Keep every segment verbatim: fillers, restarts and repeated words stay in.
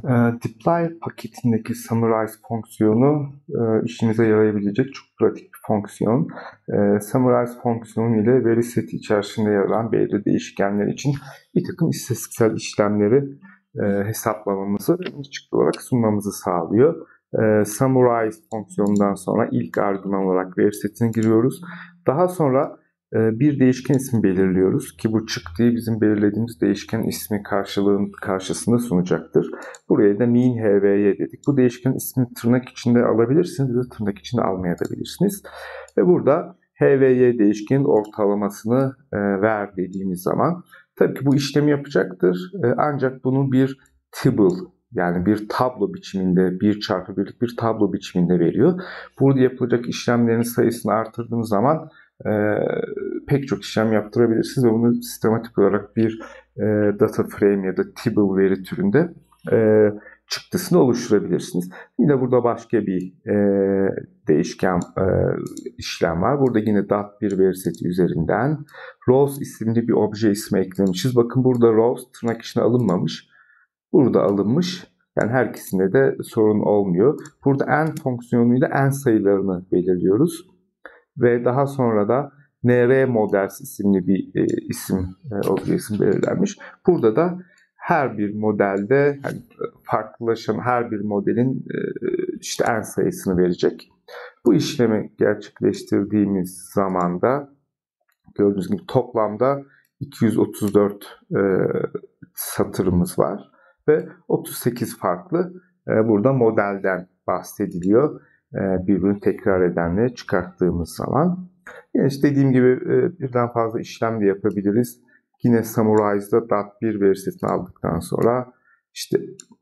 E, Dplyr paketindeki summarize fonksiyonu e, işinize yarayabilecek çok pratik bir fonksiyon. E, summarize fonksiyonu ile veri seti içerisinde yer alan belirli değişkenler için bir takım istatistiksel işlemleri e, hesaplamamızı ve çıktı olarak sunmamızı sağlıyor. E, summarize fonksiyonundan sonra ilk argüman olarak veri setine giriyoruz. Daha sonra bir değişken ismi belirliyoruz ki bu çıktıyı bizim belirlediğimiz değişken ismi karşılığın karşısında sunacaktır. Buraya da mean hvy dedik. Bu değişken ismini tırnak içinde alabilirsiniz ya da tırnak içinde almayabilirsiniz. Ve burada hvy değişkenin ortalamasını ver dediğimiz zaman tabii ki bu işlemi yapacaktır. Ancak bunu bir table, yani bir tablo biçiminde, bir çarpı birlik bir tablo biçiminde veriyor. Burada yapılacak işlemlerin sayısını artırdığınız zaman e, pek çok işlem yaptırabilirsiniz ve bunu sistematik olarak bir e, data frame ya da table veri türünde e, çıktısını oluşturabilirsiniz. Yine burada başka bir e, değişken e, işlem var. Burada yine dot bir veri seti üzerinden rows isimli bir obje ismi eklemişiz. Bakın burada rows tırnak içine alınmamış. Burada alınmış. Yani her ikisinde de sorun olmuyor. Burada n fonksiyonuyla n sayılarını belirliyoruz. Ve daha sonra da nr models isimli bir e, isim, e, obje isim belirlenmiş. Burada da her bir modelde yani farklılaşan her bir modelin e, işte n sayısını verecek. Bu işlemi gerçekleştirdiğimiz zaman da gördüğünüz gibi toplamda iki yüz otuz dört e, satırımız var ve otuz sekiz farklı e, burada modelden bahsediliyor. Birbirini tekrar edenleri çıkarttığımız zaman. Yani işte dediğim gibi birden fazla işlem de yapabiliriz. Yine Summarize'da dot bir veri setini aldıktan sonra işte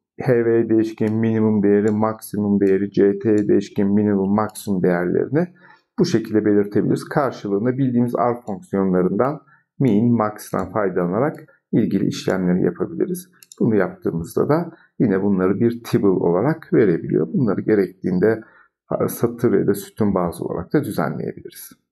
hv değişken minimum değeri, maksimum değeri, ct değişken minimum, maksimum değerlerini bu şekilde belirtebiliriz. Karşılığında bildiğimiz R fonksiyonlarından min, max'tan faydalanarak ilgili işlemleri yapabiliriz. Bunu yaptığımızda da yine bunları bir table olarak verebiliyor. Bunları gerektiğinde satır ya da sütun bazlı olarak da düzenleyebiliriz.